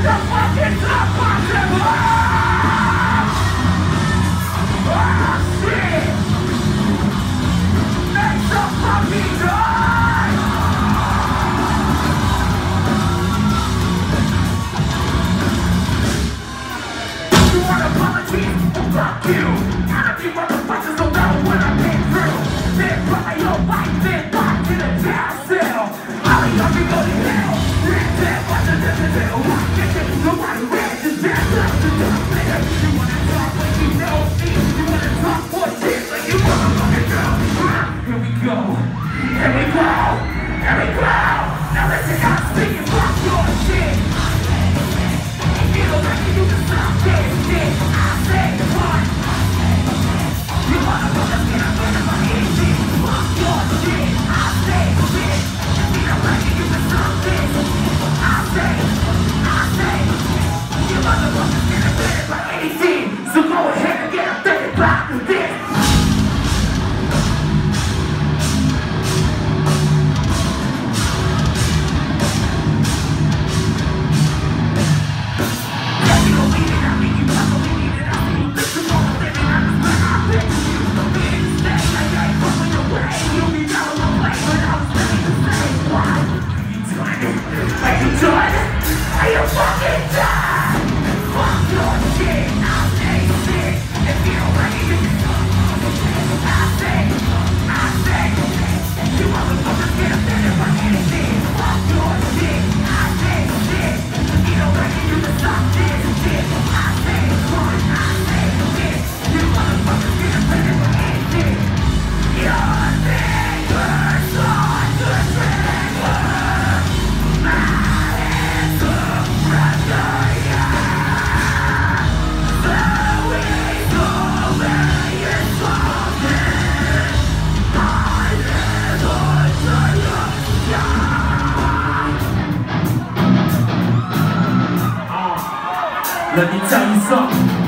the fuck is not possible? Oh shit! Make some fucking noise! You want apologies? Well, fuck you! None of you motherfuckers don't know what I've been through. Then by your life, then locked in a jail cell. All of y'all can go to hell. Nobody read this bad stuff to do later. You wanna talk like you know me. You wanna talk for shit like you motherfucking know. Here we go. Here we go. Here we go. Now listen, I'm speaking fuck your shit. You don't like you can stop this shit. I say what? You motherfuckers get up in my easy. Fuck your shit. I say shit. You don't like you can stop this. I say. You motherfuckers get offended by anything, so go ahead and get offended by this. Yeah, you don't need it, I mean you probably need it, I mean you listen more than living on the spot. I bet you don't be in the state like I ain't fucking your way. You'll be down on the play, but I was ready to say, why? Are you doing it? Are you doing it? Are you fucking done? Fuck your shit, I'll say shit. If you don't like it, you can talk. I say, you motherfuckers get offended by anything. Fuck your shit, I say shit. If you don't like it, you can stop this shit. I say shit. You motherfuckers get offended by anything. Your fingers on the trigger. My hands are pressure. Let me tell you something.